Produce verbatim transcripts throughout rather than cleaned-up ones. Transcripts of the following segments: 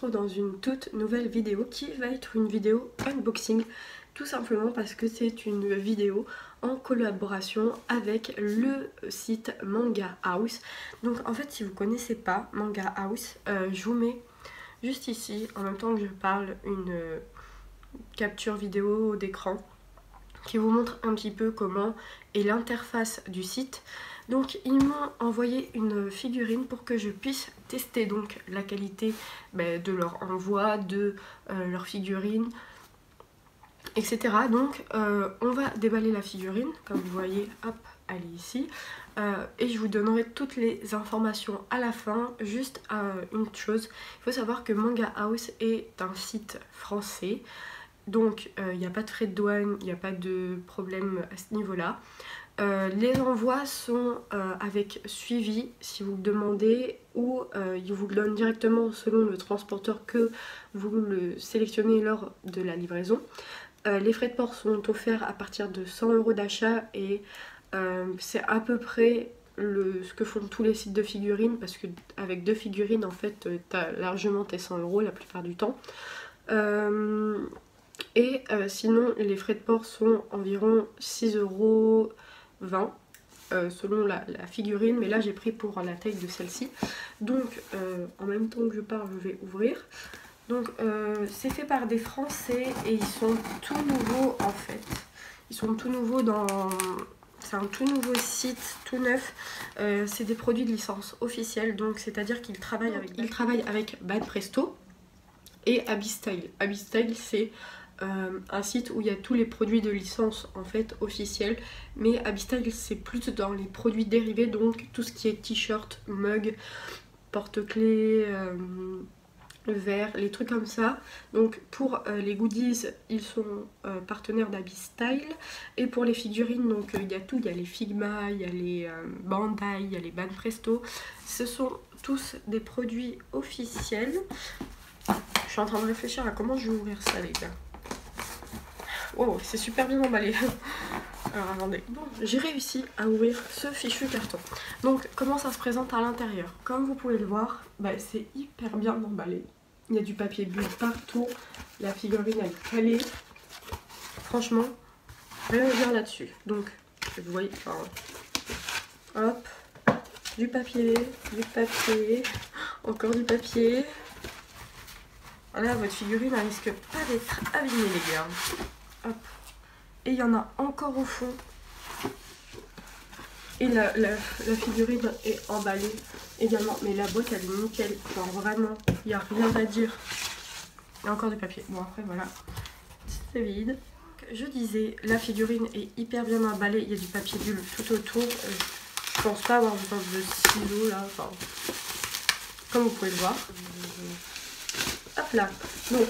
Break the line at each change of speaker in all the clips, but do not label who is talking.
retrouve dans une toute nouvelle vidéo qui va être une vidéo unboxing, tout simplement parce que c'est une vidéo en collaboration avec le site Manga House. Donc en fait, si vous connaissez pas Manga House, euh, je vous mets juste ici, en même temps que je parle, une euh, capture vidéo d'écran qui vous montre un petit peu comment est l'interface du site. Donc ils m'ont envoyé une figurine pour que je puisse tester donc la qualité bah, de leur envoi, de euh, leur figurine, et cetera. Donc euh, on va déballer la figurine, comme vous voyez, hop, elle est ici. Euh, et je vous donnerai toutes les informations à la fin. Juste euh, une chose, il faut savoir que Manga House est un site français. Donc il euh, n'y a pas de frais de douane, il n'y a pas de problème à ce niveau-là. Euh, les envois sont euh, avec suivi si vous le demandez, ou euh, ils vous le donnent directement selon le transporteur que vous le sélectionnez lors de la livraison. Euh, les frais de port sont offerts à partir de cent euros d'achat et euh, c'est à peu près le, ce que font tous les sites de figurines, parce que avec deux figurines en fait tu as largement tes cent euros la plupart du temps. Euh, et euh, sinon les frais de port sont environ six euros vingt euh, selon la, la figurine, mais là j'ai pris pour la taille de celle-ci. Donc euh, en même temps que je parle, je vais ouvrir. Donc euh, c'est fait par des Français et ils sont tout nouveaux en fait. Ils sont tout nouveaux dans... C'est un tout nouveau site, tout neuf. Euh, c'est des produits de licence officielle, donc c'est-à-dire qu'ils travaillent avec, ils travaillent avec Banpresto et Abistyle. Abistyle c'est euh, un site où il y a tous les produits de licence en fait officiels, mais Abistyle c'est plus dans les produits dérivés, donc tout ce qui est t-shirt, mug, porte-clés, euh, verre, les trucs comme ça. Donc pour euh, les goodies, ils sont euh, partenaires d'Abistyle, et pour les figurines, donc il euh, y a tout, il y a les Figma, il y a les euh, Bandai, il y a les Banpresto. Ce sont tous des produits officiels. Je suis en train de réfléchir à comment je vais ouvrir ça, les gars. Wow, c'est super bien emballé. Alors attendez, bon, j'ai réussi à ouvrir ce fichu carton. Donc comment ça se présente à l'intérieur? Comme vous pouvez le voir, bah, c'est hyper bien emballé. Il y a du papier bulle partout, la figurine elle est calée. Franchement, rien à dire là-dessus. Donc, vous voyez, enfin, hop, du papier, du papier, encore du papier. Là, votre figurine elle risque pas d'être abîmée, les gars. Hop. Et il y en a encore au fond. Et la, la, la figurine est emballée également. Mais la boîte elle est nickel. Genre vraiment, il n'y a rien à dire. Il y a encore du papier. Bon après voilà, c'est vide. Je disais, la figurine est hyper bien emballée. Il y a du papier bulle tout autour. Euh, je pense pas avoir besoin de ciseaux là. Enfin, comme vous pouvez le voir. Hop là. Donc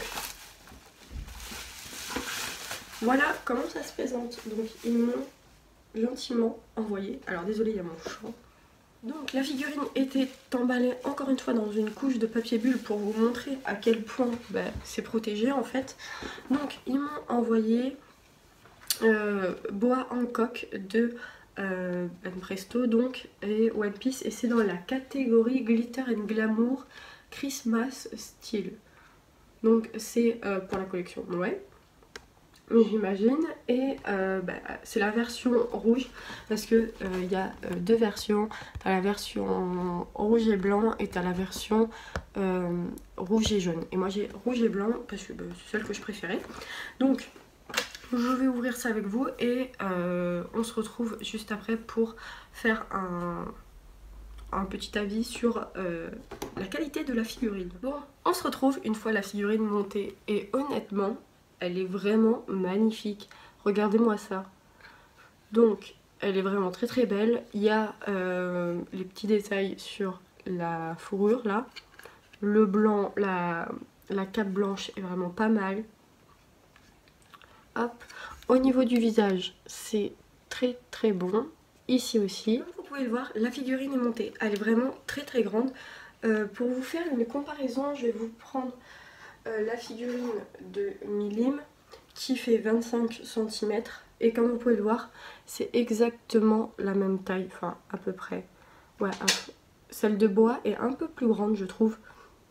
voilà comment ça se présente. Donc ils m'ont gentiment envoyé. Alors désolé, il y a mon chat. Donc la figurine était emballée encore une fois dans une couche de papier bulle pour vous montrer à quel point bah, c'est protégé en fait. Donc ils m'ont envoyé euh, Boa Hancock de euh, Banpresto donc et One Piece, et c'est dans la catégorie Glitter and Glamour Christmas Style. Donc c'est euh, pour la collection Noël, j'imagine, et euh, bah, c'est la version rouge parce que il euh, y a euh, deux versions. T'as la version rouge et blanc et t'as la version euh, rouge et jaune, et moi j'ai rouge et blanc parce que bah, c'est celle que je préférais. Donc je vais ouvrir ça avec vous et euh, on se retrouve juste après pour faire un, un petit avis sur euh, la qualité de la figurine. Bon, on se retrouve une fois la figurine montée et honnêtement elle est vraiment magnifique. Regardez-moi ça. Donc elle est vraiment très très belle. Il y a euh, les petits détails sur la fourrure là. Le blanc, la, la cape blanche est vraiment pas mal. Hop. Au niveau du visage, c'est très très bon. Ici aussi. Comme vous pouvez le voir, la figurine est montée. Elle est vraiment très très grande. Euh, pour vous faire une comparaison, je vais vous prendre euh, la figurine de Milim qui fait vingt-cinq centimètres. Et comme vous pouvez le voir, c'est exactement la même taille. Enfin, à peu près. Ouais, celle de bois est un peu plus grande, je trouve.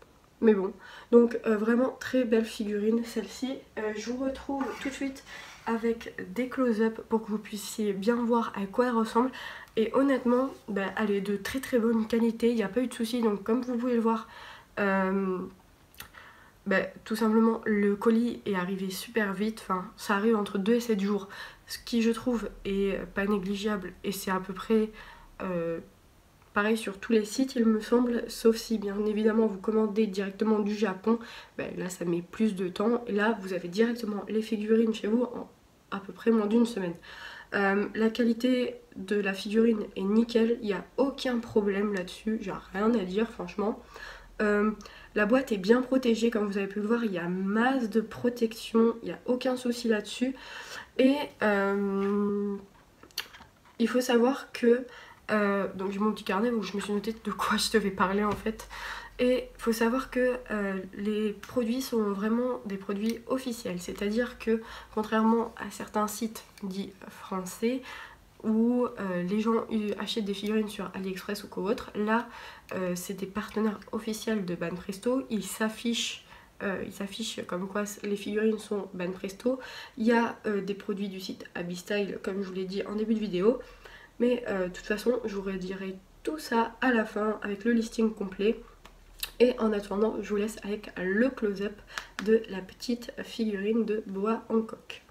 Mais bon, donc euh, vraiment très belle figurine celle-ci. Euh, je vous retrouve tout de suite avec des close-up pour que vous puissiez bien voir à quoi elle ressemble. Et honnêtement, bah, elle est de très très bonne qualité, il n'y a pas eu de soucis. Donc comme vous pouvez le voir, euh, bah, tout simplement le colis est arrivé super vite. Enfin, ça arrive entre deux et sept jours. Ce qui je trouve est pas négligeable et c'est à peu près... Euh, pareil sur tous les sites il me semble, sauf si bien évidemment vous commandez directement du Japon, ben là ça met plus de temps, et là vous avez directement les figurines chez vous en à peu près moins d'une semaine. Euh, la qualité de la figurine est nickel, il n'y a aucun problème là-dessus, j'ai rien à dire franchement. Euh, la boîte est bien protégée comme vous avez pu le voir, il y a masse de protection, il n'y a aucun souci là-dessus. Et euh, il faut savoir que Euh, donc j'ai mon petit carnet où je me suis noté de quoi je devais parler en fait. Et il faut savoir que euh, les produits sont vraiment des produits officiels. C'est-à-dire que contrairement à certains sites dits français où euh, les gens achètent des figurines sur AliExpress ou quoi autre, là euh, c'est des partenaires officiels de Banpresto. Ils s'affichent euh, ils s'affichent comme quoi les figurines sont Banpresto. Il y a euh, des produits du site Abistyle comme je vous l'ai dit en début de vidéo. Mais euh, de toute façon, je vous redirai tout ça à la fin avec le listing complet. Et en attendant, je vous laisse avec le close-up de la petite figurine de Boa Hancock.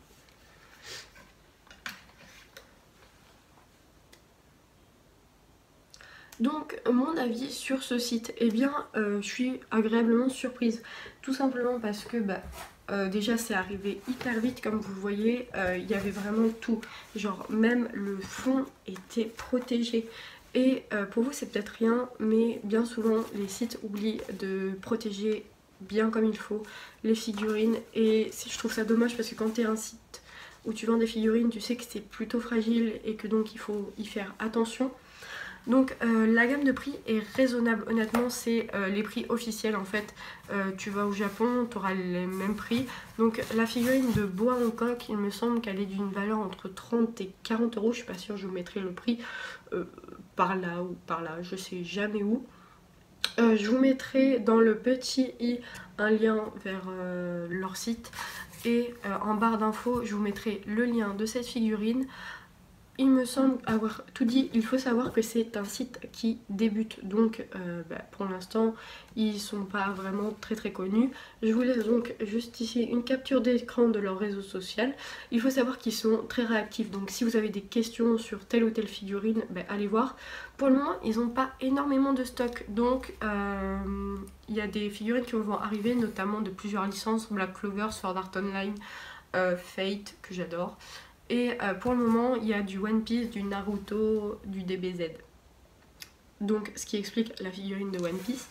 Donc mon avis sur ce site, eh bien euh, je suis agréablement surprise. Tout simplement parce que bah, euh, déjà c'est arrivé hyper vite comme vous voyez, euh, il y avait vraiment tout. Genre même le fond était protégé. Et euh, pour vous c'est peut-être rien, mais bien souvent les sites oublient de protéger bien comme il faut les figurines. Et je trouve ça dommage parce que quand tu es un site où tu vends des figurines, tu sais que c'est plutôt fragile et que donc il faut y faire attention. Donc euh, la gamme de prix est raisonnable, honnêtement c'est euh, les prix officiels en fait. Euh, tu vas au Japon, tu auras les mêmes prix. Donc la figurine de Boa Hancock, il me semble qu'elle est d'une valeur entre trente et quarante euros. Je suis pas sûre, je vous mettrai le prix euh, par là ou par là, je sais jamais où. Euh, je vous mettrai dans le petit i un lien vers euh, leur site. Et euh, en barre d'infos, je vous mettrai le lien de cette figurine. Il me semble avoir tout dit. Il faut savoir que c'est un site qui débute, donc euh, bah, pour l'instant ils sont pas vraiment très très connus. Je vous laisse donc juste ici une capture d'écran de leur réseau social. Il faut savoir qu'ils sont très réactifs, donc si vous avez des questions sur telle ou telle figurine, bah, allez voir. Pour le moment ils n'ont pas énormément de stock, donc euh, il y a des figurines qui vont arriver, notamment de plusieurs licences, Black Clover, Sword Art Online, euh, Fate que j'adore. Et euh, pour le moment, il y a du One Piece, du Naruto, du D B Z. Donc, ce qui explique la figurine de One Piece.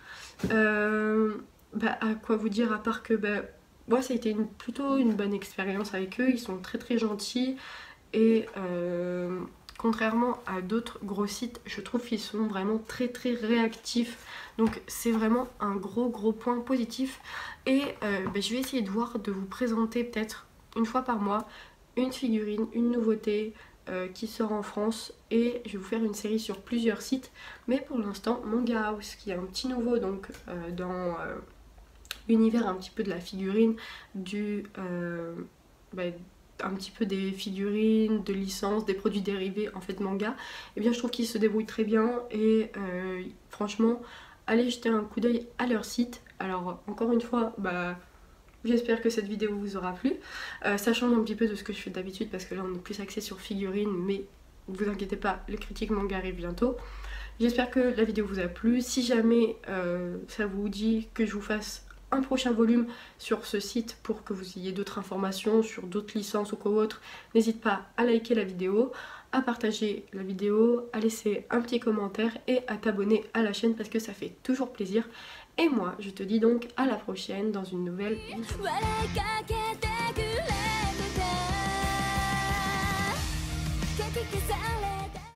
Euh, bah, à quoi vous dire, à part que bah, moi, ça a été une, plutôt une bonne expérience avec eux. Ils sont très très gentils. Et euh, contrairement à d'autres gros sites, je trouve qu'ils sont vraiment très très réactifs. Donc, c'est vraiment un gros gros point positif. Et euh, bah, je vais essayer de voir, de vous présenter peut-être une fois par mois une figurine, une nouveauté euh, qui sort en France, et je vais vous faire une série sur plusieurs sites. Mais pour l'instant, Manga House qui est un petit nouveau donc euh, dans euh, l'univers un petit peu de la figurine, du euh, bah, un petit peu des figurines, de licences, des produits dérivés en fait manga, et eh bien je trouve qu'ils se débrouillent très bien. Et euh, franchement, allez jeter un coup d'œil à leur site. Alors encore une fois, bah j'espère que cette vidéo vous aura plu. Euh, ça change un petit peu de ce que je fais d'habitude parce que là on est plus axé sur figurines, mais ne vous inquiétez pas, le critique manga arrive bientôt. J'espère que la vidéo vous a plu. Si jamais euh, ça vous dit que je vous fasse un prochain volume sur ce site pour que vous ayez d'autres informations sur d'autres licences ou quoi autre, n'hésite pas à liker la vidéo, à partager la vidéo, à laisser un petit commentaire et à t'abonner à la chaîne parce que ça fait toujours plaisir. Et moi, je te dis donc à la prochaine dans une nouvelle vidéo.